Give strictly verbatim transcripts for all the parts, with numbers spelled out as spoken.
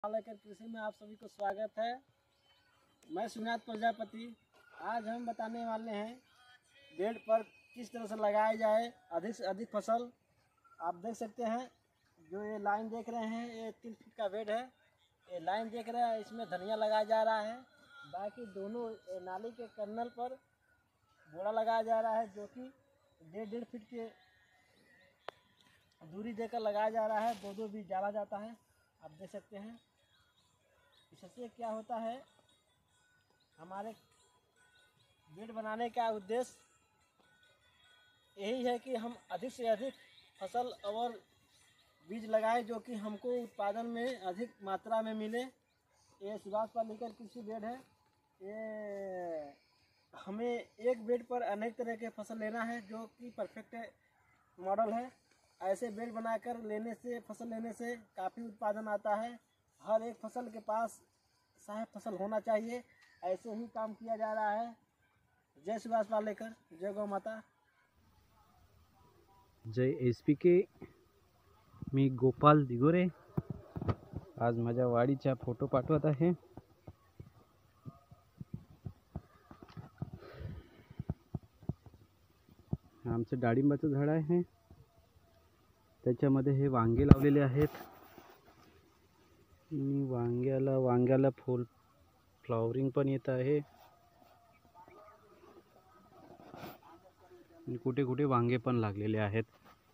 लेकर कृषि में आप सभी को स्वागत है। मैं सुनाथ प्रजापति। आज हम बताने वाले हैं बेड पर किस तरह से लगाया जाए अधिक से अधिक फसल। आप देख सकते हैं जो ये लाइन देख रहे हैं, ये तीन फीट का बेड है। ये लाइन देख रहे हैं, इसमें धनिया लगाया जा रहा है। बाकी दोनों नाली के कर्नल पर बोरा लगाया जा रहा है, जो कि डेढ़ डेढ़ फीट के दूरी देकर लगाया जा रहा है। दो दो बीज डाला जाता है, आप देख सकते हैं। इससे क्या होता है, हमारे बेड बनाने का उद्देश्य यही है कि हम अधिक से अधिक फसल और बीज लगाएं, जो कि हमको उत्पादन में अधिक मात्रा में मिले। ये सुभाष पालेकर कृषि बेड है। ये हमें एक बेड पर अनेक तरह के फसल लेना है, जो कि परफेक्ट मॉडल है। ऐसे बेड बनाकर लेने से फसल लेने से काफ़ी उत्पादन आता है। हर एक फसल के पास सहायक फसल होना चाहिए। ऐसे ही काम किया जा रहा है। जय सुभाष पालेकर, जय गौ माता। जय एस पी के। मी गोपाल दिगोरे आज माझ्या वाडीचा फोटो पाठवत आहे। आमचं डाळिंबाचं झाड आहे, त्याच्यामध्ये हे वांगे लावलेले आहेत। आणि वांग्याला वांग्याला फुल फ्लॉवरिंग पण येत आहे। आणि कुठे कुठे वांगे पण लागलेले आहेत।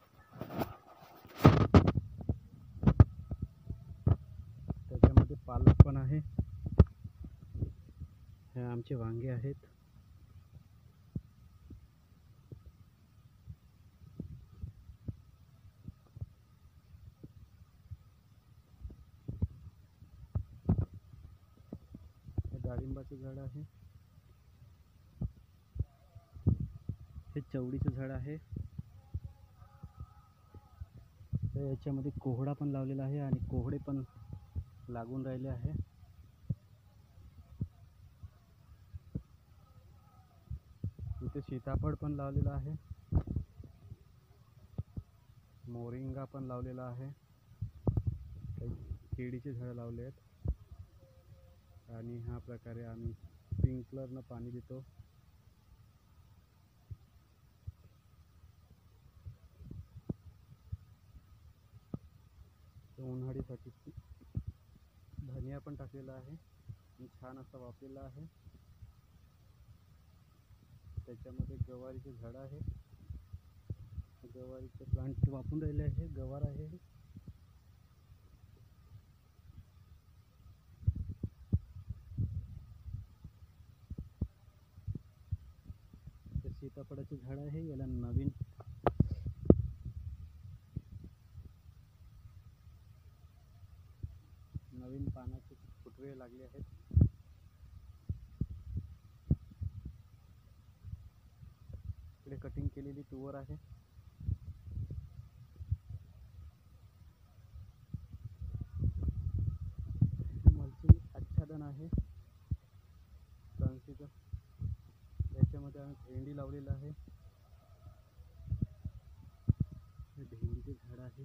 त्याच्यामध्ये पालक पण आहे। हे आमचे वांगे आहेत। डाळिंबाचं झाड आहे, हे चवडीचं झाड आहे। तर याच्यामध्ये कोहडा पण लावलेला आहे आणि कोहडे पण लागून राहिले आहे। इथे सीताफळ पण लावलेला आहे, मोरिंगा पण लावलेला आहे, काही केळीचे झाड लावले आहेत। आणि ह्या प्रकारे आम्ही स्प्रिंकलरनं पाणी देतो। उन्हाळीसाठी धनिया पण टाकलेला आहे आणि छान असा वाफलेला आहे। त्याच्यामध्ये गवारीचे झाड आहे, गवारीचे प्लांट वापरून राहिले आहे। गवार आहे, सीताफळाचे झाड आहे। याला नवीन नवीन पानाचे फुटवे लागले आहेत। इकडे कटिंग केलेली तुवर आहे। मल्चिंग आच्छादन आहे फणसीचं। त्याच्यामध्ये आम्ही भेंडी लावलेला आहे। हे भेंडीचे झाड आहे।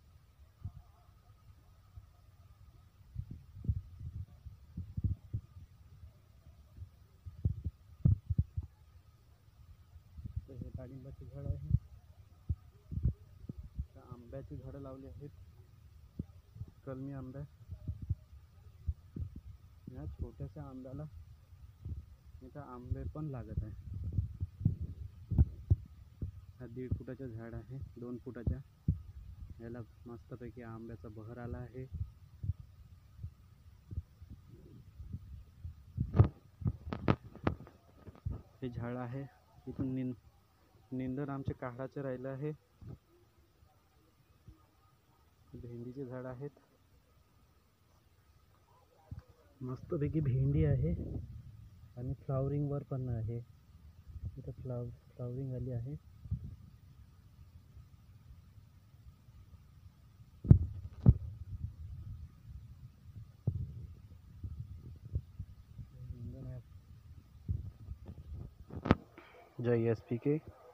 हे डाळिंबाचे झाड आहे। आंब्याची झाडं लावली आहेत, कलमी आंबा। या छोट्याशा आंब्याला इथं आंबे पण लागत आहे। हा दीड फुटाचं झाड आहे, दोन फुटाच्या। याला मस्तपैकी आंब्याचा बहर आला आहे। हे झाड आहे, इथून निंद निंदण आमचे काढाचे राहिलं आहे। भेंडीचे झाड आहेत, मस्तपैकी भेंडी आहे आणि फ्लावरिंग वर पण आहे। इथं फ्लाव फ्लावरिंग आली आहे। जय एस पी के।